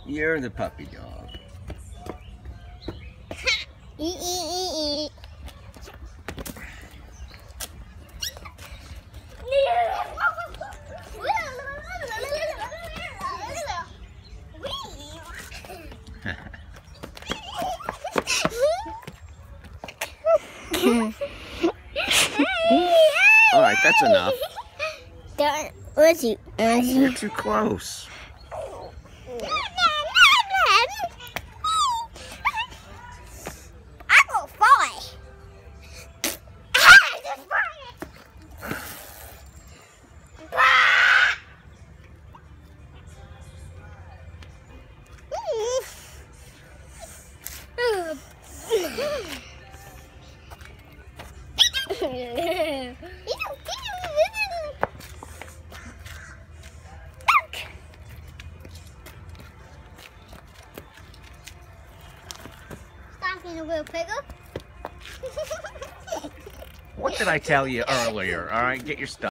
You're the puppy dog. All right, that's enough. You're too close. I will fly. Stop, little piggle. What did I tell you earlier? All right, get your stuff.